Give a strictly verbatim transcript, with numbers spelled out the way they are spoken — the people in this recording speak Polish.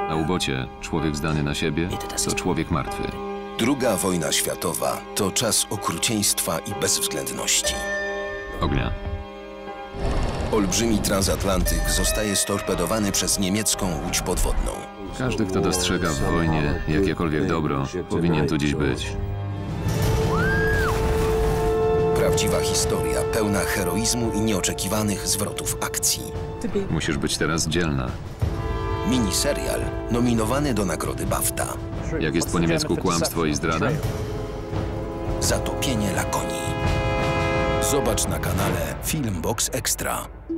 Na ubocie człowiek zdany na siebie to człowiek martwy. Druga wojna światowa to czas okrucieństwa i bezwzględności. Ognia. Olbrzymi transatlantyk zostaje storpedowany przez niemiecką łódź podwodną. Każdy, kto dostrzega w wojnie jakiekolwiek dobro, powinien tu dziś być. Prawdziwa historia, pełna heroizmu i nieoczekiwanych zwrotów akcji. Musisz być teraz dzielna. Miniserial nominowany do nagrody BAFTA. Jak jest po niemiecku kłamstwo i zdrada? Zatopienie Lakonii. Zobacz na kanale Filmbox Extra.